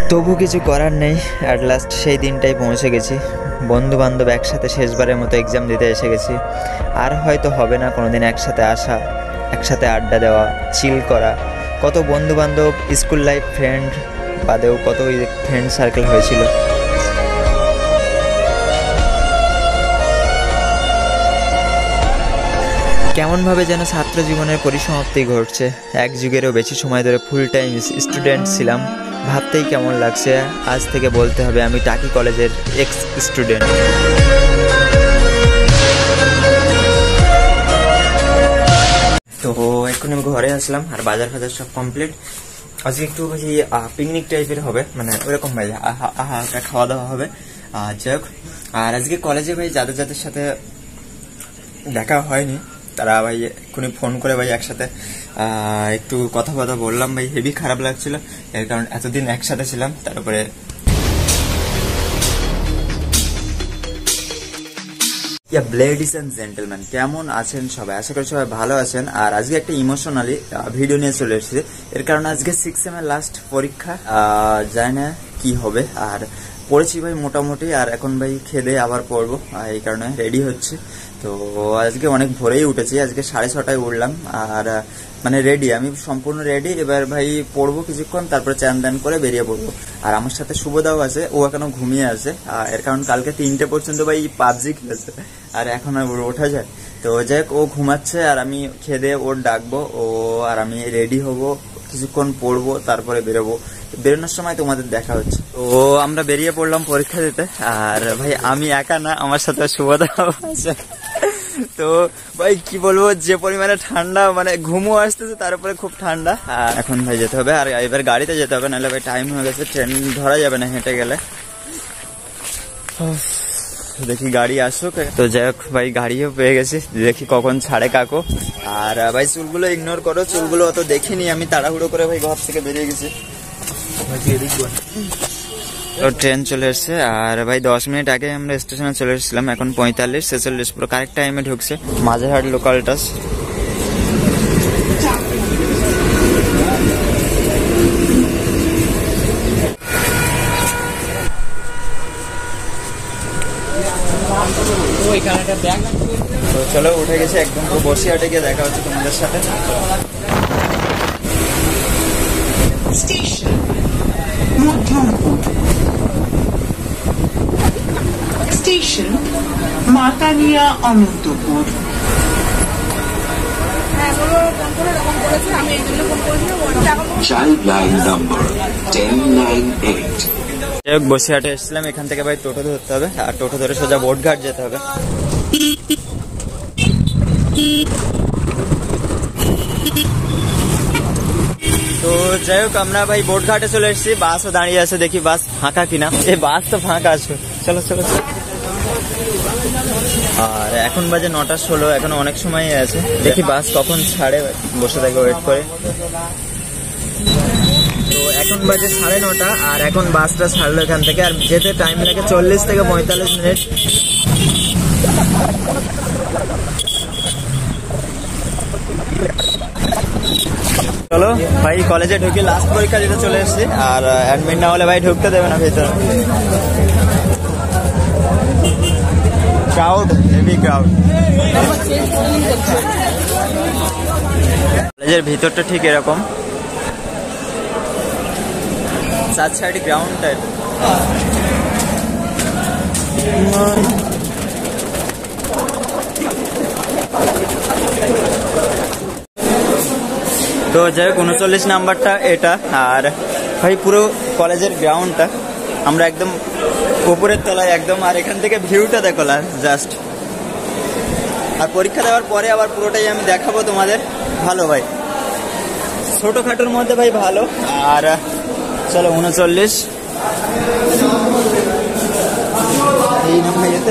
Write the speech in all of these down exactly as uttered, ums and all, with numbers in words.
তবু কিছু করার নেই, অ্যাট লাস্ট সেই দিনটাই পৌঁছে গেছি। বন্ধু বান্ধব একসাথে শেষবারের মতো এক্সাম দিতে এসে গেছি। আর হয়তো হবে না কোনো দিন একসাথে আসা, একসাথে আড্ডা দেওয়া, চিল করা। কত বন্ধু বান্ধব, স্কুল লাইফ ফ্রেন্ড বাদেও কত ফ্রেন্ড সার্কেল হয়েছিল। কেমনভাবে যেন ছাত্র জীবনের পরিসমাপ্তি ঘটছে। এক যুগেরও বেশি সময় ধরে ফুল টাইম স্টুডেন্ট ছিলাম। ভাবতেই কেমন লাগছে। আজ থেকে বলতে হবে আমি টাকি কলেজের এক্স স্টুডেন্ট। তো এখন আমি ঘরে আসলাম, আর বাজার ফাজার সব কমপ্লিট। আজকে একটু বেশি পিকনিক টাইপের হবে, মানে ওরকম ভাই আহা আহা খাওয়া দাওয়া হবে। যাই হোক, আর আজকে কলেজে ভাই যাদের যাদের সাথে দেখা হয়নি তারা ভাই এক্ষুনি ফোন করে ভাই একসাথে একটু কথা কথা বললাম। ভাই হেভি খারাপ লাগছিল, এর কারণ এতদিন একসাথে ছিলাম। তারপরে লেডিস এন্ড জেন্টলম্যান, কেমন আছেন সবাই? আশা করি সবাই ভালো আছেন। আর আজকে একটা ইমোশনালি ভিডিও নিয়ে চলে এসেছে, এর কারণ আজকে সিক্স সেমের লাস্ট পরীক্ষা। জানি না কি হবে, আর পড়েছি ভাই মোটামুটি। আর এখন ভাই খেদে আবার পড়বো, এই কারণে রেডি হচ্ছে। তো আজকে অনেক ভোরেই উঠেছি, আজকে সাড়ে ছটায় উঠলাম। আর মানে রেডি, আমি সম্পূর্ণ রেডি। এবার ভাই পড়বো কিছুক্ষণ, তারপরে চান দান করে বেরিয়ে পড়বো। আর আমার সাথে শুভদাও আছে, ও এখনো ঘুমিয়ে আছে। এর কারণ কালকে তিনটে পর্যন্ত ভাই পাবজি খেলেছে, আর এখন আর ওঠা যায়। তো যাই হোক, ও ঘুমাচ্ছে আর আমি খেদে ওর ডাকবো, ও আর আমি রেডি হব, কিছুক্ষণ পড়বো, তারপরে বেরোবো। বেরোনোর সময় তোমাদের দেখা হচ্ছে। তো আমরা বেরিয়ে পড়লাম পরীক্ষা দিতে। আর ভাই আমি একা না, আমার সাথে শুভদাও আছে। তো ভাই কি বলবো, যে পরিমাণে ঠান্ডা, মানে ঘুমও আসতেছে, তারপরে খুব ঠান্ডা। আর এখন ভাই যেতে হবে, আর এবার গাড়িতে যেতে হবে, নাহলে ভাই টাইম হয়ে গেছে, ট্রেন ধরা যাবে না হেঁটে গেলে। দেখি গাড়ি আসুক। তো যাই হোক ভাই, গাড়িও পেয়ে গেছি, দেখি কখন ছাড়ে কাকু। আর ভাই চুলগুলো ইগনোর করো, চুলগুলো অত দেখিনি আমি, তাড়াহুড়ো করে ভাই ঘর থেকে বেরিয়ে গেছি। তো ট্রেন চলে এসছে, আর ভাই দশ মিনিট আগে আমরা স্টেশনে চলে এসেছিলাম। এখন পঁয়তাল্লিশ ছেচল্লিশ পুরো কারেক্ট টাইমে ঢুকছে মাঝেরহাট লোকালটাস। তো চলো উঠে গেছে একদম, তো বসিরহাটে গিয়ে দেখা হচ্ছে তোমাদের সাথে। Station Matania Anantapur. Child line number ten nine eight. বসিরহাটে এসেছিলাম, এখান থেকে ভাই টোটো ধরতে হবে, আর টোটো ধরে সোজা বোটঘাট যেতে হবে। তো যাই হোক, আমরা ভাই বোটঘাটে চলে এসেছি, বাসও দাঁড়িয়ে আছে, দেখি বাস ফাঁকা কিনা। এই বাস তো ফাঁকা আছে, চলো চলো। আর এখন বাজে নটা ষোলো, এখন অনেক সময় আছে, দেখি বাস কখন ছাড়ে, বসে থাকে ওয়েট করে। তো এখন বাজে সাড়ে নটা, আর এখন বাসটা ছাড়লো এখান থেকে, আর যেতে টাইম লাগে চল্লিশ থেকে পঁয়তাল্লিশ মিনিট। চলো ভাই কলেজে ঢুকি, লাস্ট পরীক্ষা দিতে চলে এসেছি। আর অ্যাডমিট না হলে ভাই ঢুকতে দেবে না ভেতরে। Crowd, heavy crowd. কলেজের ভিতরটা ঠিক এরকম, চার সাইডে গ্রাউন্ড টাইপ। তো যাই হোক, উনচল্লিশ নাম্বারটা এটা। আর ভাই পুরো কলেজের গ্রাউন্ডটা, আমরা একদম উপরের তলায় একদম। আর এখান থেকে ভিউটা দেখো জাস্ট। আর পরীক্ষা দেওয়ার পরে আবার পুরোটাই আমি দেখাবো তোমাদের। ভালো ভাই, ছোটখাটোর মধ্যে ভাই ভালো। আর চলো উনচল্লিশ এই ভাইতে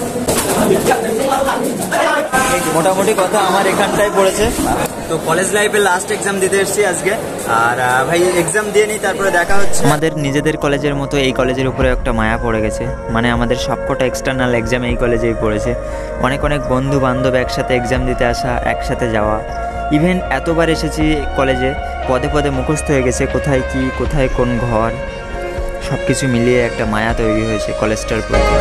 মোটামুটি কথা আমার এখানটাই পড়েছে। তো কলেজ লাইফের লাস্ট এক্সাম দিতে এসেছি আজকে। আর ভাই এক্সাম দিয়ে নিই, তারপরে দেখা হচ্ছে। আমাদের নিজেদের কলেজের মতো এই কলেজের উপরে একটা মায়া পড়ে গেছে, মানে আমাদের সবকটা এক্সটার্নাল এক্সাম এই কলেজেই পড়েছে। অনেক অনেক বন্ধু বান্ধব একসাথে এক্সাম দিতে আসা, একসাথে যাওয়া। ইভেন এতবার এসেছি কলেজে, পদে পদে মুখস্থ হয়ে গেছে কোথায় কি, কোথায় কোন ঘর। সবকিছু মিলিয়ে একটা মায়া তৈরি হয়েছে কলেজটার প্রতি।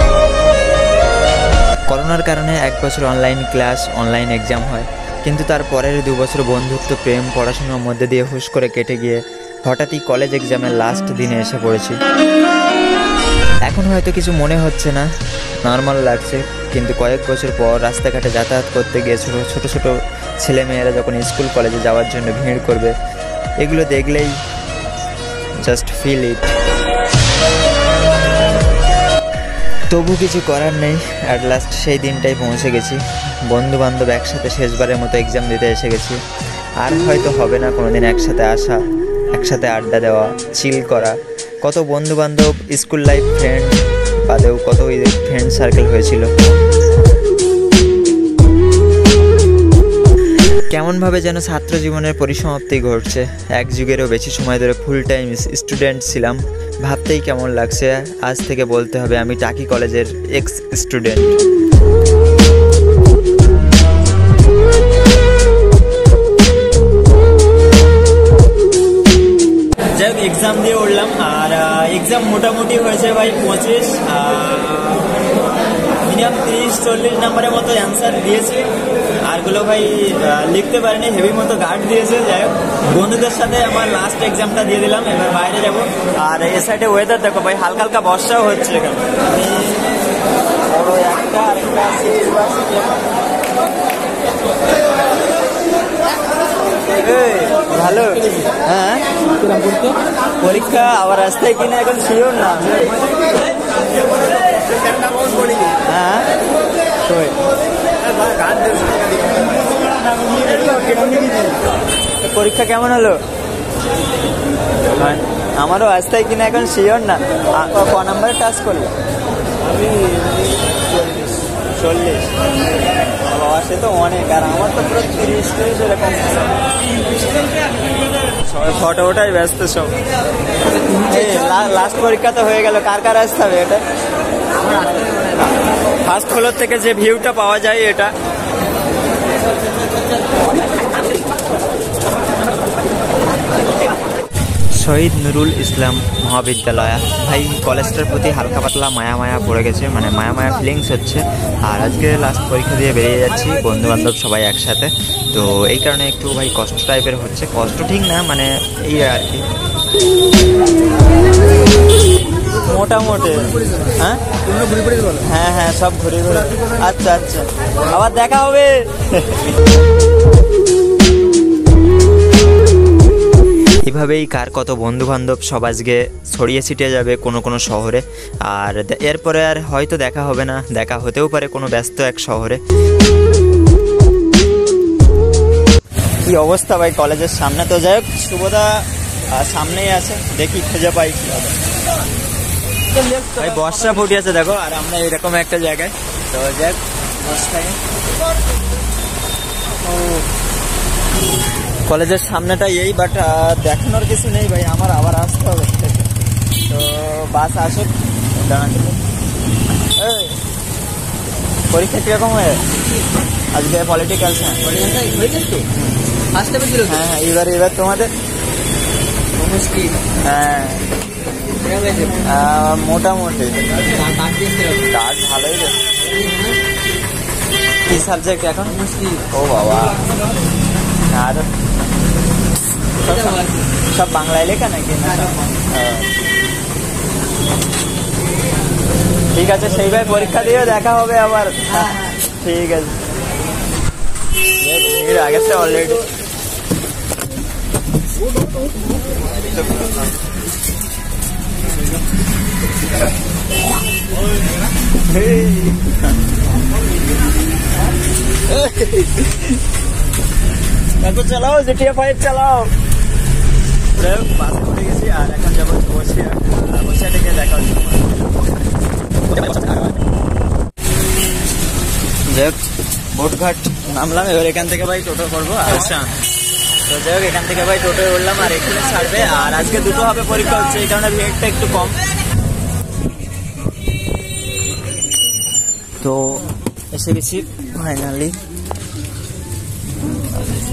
করোনার কারণে এক বছর অনলাইন ক্লাস, অনলাইন এক্সাম হয়, কিন্তু তার পরের দু বছর বন্ধুত্ব, প্রেম, পড়াশোনার মধ্যে দিয়ে হুশ করে কেটে গিয়ে হঠাৎই কলেজ এক্সামের লাস্ট দিনে এসে পড়েছি। এখন হয়তো কিছু মনে হচ্ছে না, নর্মাল লাগছে, কিন্তু কয়েক বছর পর রাস্তাঘাটে যাতায়াত করতে গিয়ে ছোটো ছোটো ছোটো ছেলেমেয়েরা যখন স্কুল কলেজে যাওয়ার জন্য ভিড় করবে, এগুলো দেখলেই জাস্ট ফিল ইট। তবু কিছু করার নেই, অ্যাট লাস্ট সেই দিনটাই পৌঁছে গেছি। বন্ধু বান্ধব একসাথে শেষবারের মতো এক্সাম দিতে এসে গেছি। আর হয়তো হবে না কোনোদিন একসাথে আসা, একসাথে আড্ডা দেওয়া, চিল করা। কত বন্ধু বান্ধব, স্কুল লাইফ ফ্রেন্ড বাদেও কত ফ্রেন্ড সার্কেল হয়েছিল। কেমনভাবে যেন ছাত্র জীবনের পরিসমাপ্তি ঘটছে। এক যুগেরও বেশি সময় ধরে ফুল টাইম স্টুডেন্ট ছিলাম, ভাবতেই কেমন লাগছে। আজ থেকে বলতে হবে আমি টাকি কলেজের এক্স স্টুডেন্ট। যাই হোক, এক্সাম দিয়ে উঠলাম, আর এক্সাম মোটামুটি হয়েছে ভাই পঁচিশ, মিনিমাম তিরিশ চল্লিশ নাম্বারের মতো অ্যান্সার দিয়েছি। আরগুলো ভাই লিখতে পারিনি, হেভি মতো গার্ড দিয়েছে। যাই হোক, বন্ধুদের সাথে আমার লাস্ট এক্সামটা দিয়ে দিলাম, এবার বাইরে যাব। আর এ সাইডে ওয়েদার দেখো ভাই, হালকা হালকা বর্ষাও হচ্ছে এখানে। একটা আরেকটা ভালো। হ্যাঁ, পরীক্ষা আবার রাস্তায় কিনা এখন শিওর না। হ্যাঁ, পরীক্ষা কেমন হলো? আমারও রাস্তায় কিনা এখন শিওর না। ক নাম্বারে টাচ করলো? আমি চল্লিশ। বাবা, সে তো অনেক। আর আমার তো পুরো তিরিশ তিরিশ এরকম। ফটো ওটাই ব্যস্ত সব। লাস্ট পরীক্ষা তো হয়ে গেল, কার কার আসতে হবে? এটা ফার্স্ট ফ্লোর থেকে যে ভিউটা পাওয়া যায় এটা। শহীদ নুরুল ইসলাম মহাবিদ্যালয়। ভাই, কলেজটার প্রতি হালকা পাতলা মায়া মায়া পড়ে গেছে, মানে মায়া মায়া ফিলিংস হচ্ছে। আর আজকে লাস্ট পরীক্ষা দিয়ে বেরিয়ে যাচ্ছি, বন্ধু বান্ধব সবাই একসাথে, তো এই কারণে একটু ভাই কষ্ট টাইপের হচ্ছে। কষ্ট ঠিক না, মানে এই আর কি, মোটামুটি। হ্যাঁ হ্যাঁ হ্যাঁ সব ঘুরে ঘুরে। আচ্ছা আচ্ছা, আবার দেখা হবে। এভাবেই কার কত বন্ধু বান্ধব সব আজকে ছড়িয়ে ছিটিয়ে যাবে কোনো কোনো শহরে। আর এরপরে আর হয়তো দেখা হবে না, দেখা হতেও পারে কোনো ব্যস্ত এক শহরে। কি অবস্থা ভাই কলেজের সামনে। তো যাই হোক, শুভদা সামনেই আছে, দেখি খুঁজে পাই। ভাই বর্ষা ফুটিয়েছে দেখো, আর আমরা এরকম একটা জায়গায়। তো যাক, বর্ষায় কলেজের সামনেটা এই, বাট দেখানোর কিছু নেই ভাই, আমার আবার আসতে হবে। তো বাস আসুক, দাঁড়াতে। পরীক্ষা কিরকম হয় আজকে? পলিটিক্যাল। হ্যাঁ হ্যাঁ, এবার এবার তোমাদের হ্যাঁ মোটামুটি কাজ ভালোই রে। কি সাবজেক্ট এখন? ও বাবা, আর সব বাংলায় লেখা নাকি? ঠিক আছে, সেইভাবে পরীক্ষা দিয়ে দেখা হবে আবার। ঠিক আছে, আগে সে অলরেডি তারপর চালাও জিটিএ ফাইভ চালাও। বাসে উঠে গেছি, আর এখন যাবো বসিয়া। বসিয়া থেকে দেখা হচ্ছে। যাই হোক, বোটঘাট নামলাম, এবার এখান থেকে ভাই টোটো করবো। আচ্ছা, তো যাই হোক, এখান থেকে ভাই টোটো উঠলাম, আর এখানে ছাড়বে। আর আজকে দুটো হবে পরীক্ষা হচ্ছে, এই কারণে ভিড়টা একটু কম। তো এসে গেছি ফাইনালি।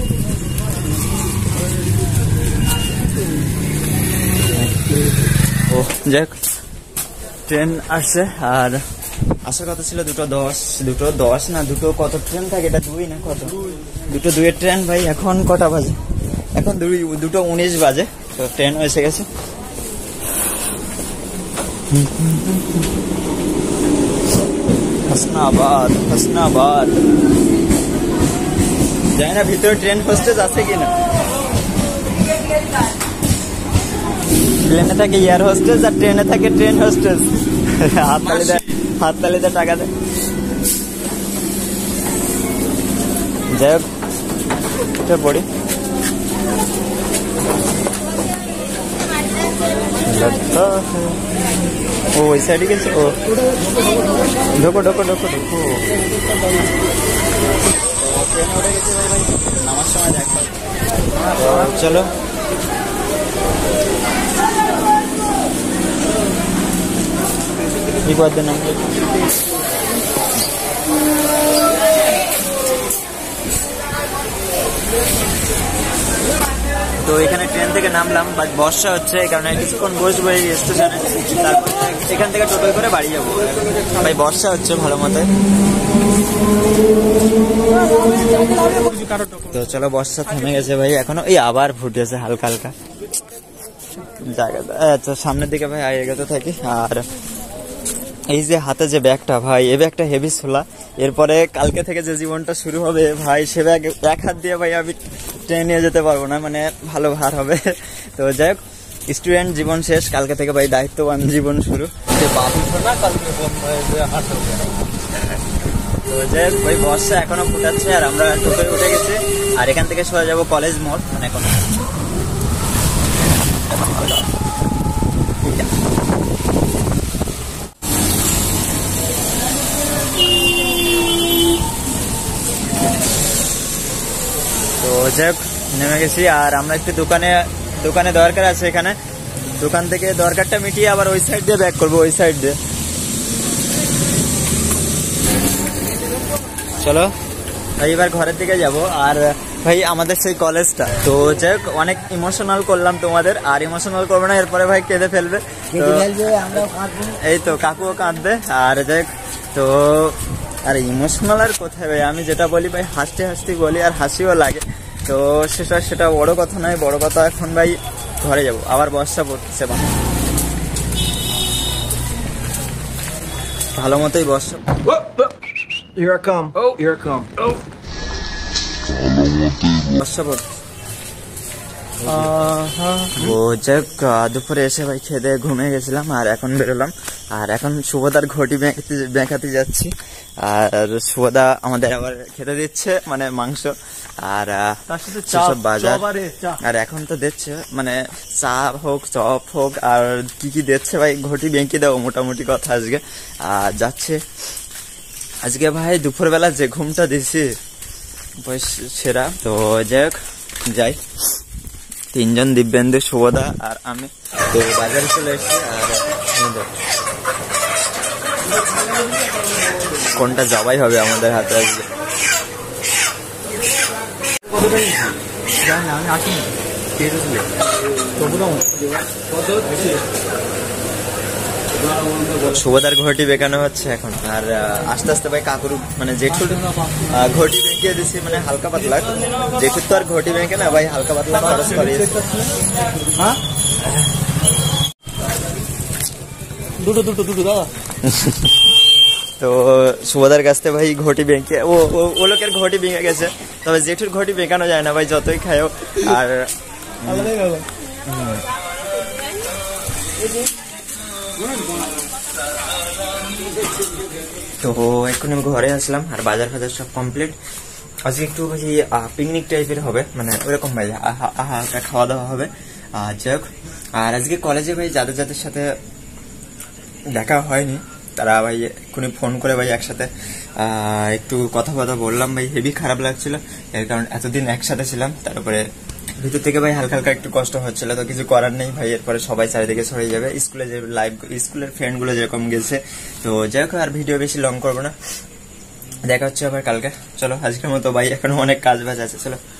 ও যাই হোক ট্রেন আসছে, আর আসার কথা ছিল দুটো দশ দুটো দশ না দুটো কত ট্রেন থাকে, এটা দুই না কত, দুটো দুইয়ের ট্রেন ভাই। এখন কটা বাজে? এখন দুই দুটো উনিশ বাজে, তো ট্রেন এসে গেছে। হাসনাবাদ হাসনাবাদ জানি না ভিতরে ট্রেন হোস্টেস আছে কিনা। প্লেনে থাকে এয়ার হোস্টেস আর ট্রেনে থাকে ট্রেন হোস্টেস। হাততালিতে হাততালিতে টাকা দেয়। যাই হোক পড়ি ও ওই সাইডে গেছে। ও ঢোকো ঢোকো ঢোকো ঢোকো ট্রেনে উঠে গেছে ভাই ভাই নামার সময় দেখা। চলো কি বাদ দেন। তো এখানে ট্রেন থেকে নামলাম, বাট বর্ষা হচ্ছে এই কারণে কিছুক্ষণ বসবো এই স্টেশনে, তারপরে এখান থেকে টোটো করে বাড়ি যাবো। ভাই বর্ষা হচ্ছে ভালো মতো। তো চলো বর্ষা থেমে গেছে ভাই, এখনো এই আবার ফুটেছে হালকা হালকা জায়গাটা। আচ্ছা সামনের দিকে ভাই এগোতে থাকি। আর এই যে হাতে যে ব্যাগটা ভাই, এই ব্যাগটা হেভি ছোলা। এরপরে কালকে থেকে যে জীবনটা শুরু হবে ভাই, সে ব্যাগ এক হাত দিয়ে ভাই আমি ট্রেনে নিয়ে যেতে পারবো না, মানে ভালো ভার হবে। তো যাই হোক স্টুডেন্ট জীবন শেষ, কালকে থেকে ভাই দায়িত্ববান জীবন শুরু। তো যাই হোক ভাই বর্ষা এখনো ফুটাচ্ছে, আর আমরা টোটোয় উঠে গেছি, আর এখান থেকে সোজা যাবো কলেজ মোড়। মানে এখন তো যাই হোক নেমে গেছি, আর আমরা একটু দোকানে দোকানে দরকার আছে, এখানে দোকান থেকে দরকারটা মিটিয়ে আবার ওই সাইড দিয়ে ব্যাক করবো, ওই সাইড দিয়ে। চলো ভাই এবার ঘরের দিকে যাব। আর ভাই আমাদের সেই কলেজটা, তো যাই হোক অনেক ইমোশনাল করলাম তোমাদের, আর ইমোশনাল করবো না, এরপরে ভাই কেঁদে ফেলবে। এই তো কাকুও কাঁদবে। আর যাই হোক তো আর ইমোশনাল আর কোথায় ভাই, আমি যেটা বলি ভাই হাসতে হাসতে বলি, আর হাসিও লাগে। তো সেটা সেটা বড় কথা নয়, বড় কথা এখন ভাই ঘরে যাব, আবার বর্ষা পড়ছে ভালো মতোই বর্ষা। Here I come. Oh, here I come. Oh. বর্ষা পড়ছে। ও যাই হোক দুপুরে এসে ভাই খেতে ঘুমিয়ে গেছিলাম, আর এখন বেরোলাম। আর এখন শুভদার ঘটি বেঁকাতে যাচ্ছি, আর শুভদা আমাদের আবার খেতে দিচ্ছে মানে মাংস, আর সব বাজার। আর এখন তো দিচ্ছে মানে চা হোক চপ হোক আর কি কি দিচ্ছে ভাই, ঘটি বেঁকে দেবো মোটামুটি কথা আজকে। আর যাচ্ছে আজকে ভাই দুপুরবেলা যে ঘুমটা দিছি সেরা। তো যাই হোক যাই, তিনজন দিব্যেন্দু শুভদা আর আমি তো বাজারে চলে এসেছি। আর কোনটা জবাই হবে আমাদের হাতে আজকে। শুভদার ঘটি বেঁকানো হচ্ছে এখন, আর আস্তে আস্তে ভাই কাকুর মানে জেঠুর ঘটি বেঁকিয়ে দিচ্ছি, মানে হালকা পাতলা। জেঠুর তো আর ঘটি বেঁকে না ভাই, হালকা পাতলা খরচ করে দুটো দুটো দুটো দাদা। তো শুভদার কাছ থেকে ভাই ঘটি বেঁকে ও ও লোকের ঘটি ভেঙে গেছে, তবে জেঠুর ঘটি বেঁকানো যায় না ভাই যতই খায়ও। আর তো এখন আমি ঘরে আসলাম, আর বাজার ফাজার সব কমপ্লিট। আজকে একটু ভাই পিকনিক টাইপের হবে, মানে ওইরকম ভাই হালকা খাওয়া দাওয়া হবে। আর যাই হোক, আর আজকে কলেজে ভাই যাদের যাদের সাথে দেখা হয়নি তারা ভাই এক্ষুনি ফোন করে ভাই একসাথে একটু কথা কথা বললাম ভাই, হেভি খারাপ লাগছিল, এর কারণ এতদিন একসাথে ছিলাম, তারপরে ভিতর থেকে ভাই হালকা হালকা একটু কষ্ট হচ্ছিল। তো কিছু করার নেই ভাই, এরপরে সবাই চারিদিকে ছড়িয়ে যাবে, স্কুলে যে লাইভ স্কুলের ফ্রেন্ড গুলো যেরকম গেছে। তো যাই হোক আর ভিডিও বেশি লং করবো না, দেখা হচ্ছে আবার কালকে। চলো আজকের মতো ভাই, এখনো অনেক কাজ বাজ আছে, চলো।